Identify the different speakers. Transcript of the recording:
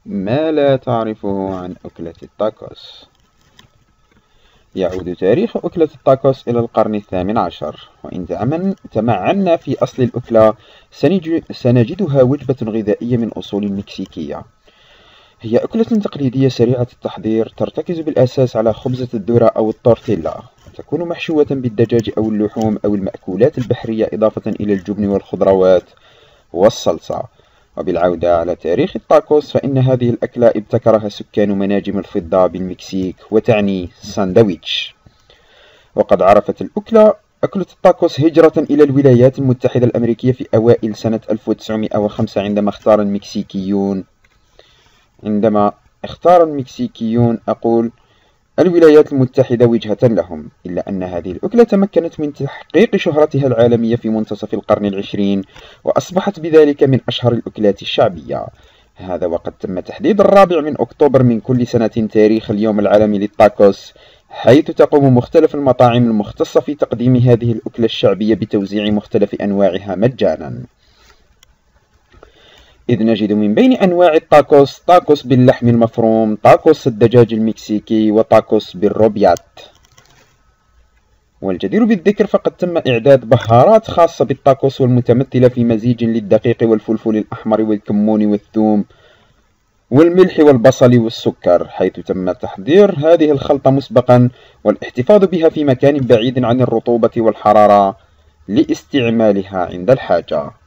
Speaker 1: ما لا تعرفه عن أكلة التاكوس. يعود تاريخ أكلة التاكوس إلى القرن ال18، وإن تمعنا في أصل الأكلة سنجدها وجبة غذائية من أصول مكسيكية. هي أكلة تقليدية سريعة التحضير، ترتكز بالأساس على خبزة الذرة أو التورتيلا، وتكون محشوة بالدجاج أو اللحوم أو المأكولات البحرية، إضافة إلى الجبن والخضروات والصلصة. وبالعودة على تاريخ التاكوس، فإن هذه الأكلة ابتكرها سكان مناجم الفضة بالمكسيك، وتعني ساندويتش. وقد عرفت أكلة التاكوس هجرة إلى الولايات المتحدة الأمريكية في أوائل سنة 1905، عندما اختار المكسيكيون الولايات المتحدة وجهة لهم. إلا أن هذه الأكلة تمكنت من تحقيق شهرتها العالمية في منتصف القرن العشرين، وأصبحت بذلك من أشهر الأكلات الشعبية. هذا وقد تم تحديد 4 من أكتوبر من كل سنة تاريخ اليوم العالمي للتاكوس، حيث تقوم مختلف المطاعم المختصة في تقديم هذه الأكلة الشعبية بتوزيع مختلف أنواعها مجانا. إذ نجد من بين أنواع التاكوس: تاكوس باللحم المفروم، تاكوس الدجاج المكسيكي، وتاكوس بالروبيات. والجدير بالذكر فقد تم إعداد بهارات خاصة بالتاكوس، والمتمثلة في مزيج للدقيق والفلفل الأحمر والكمون والثوم والملح والبصل والسكر، حيث تم تحضير هذه الخلطة مسبقا والاحتفاظ بها في مكان بعيد عن الرطوبة والحرارة لاستعمالها عند الحاجة.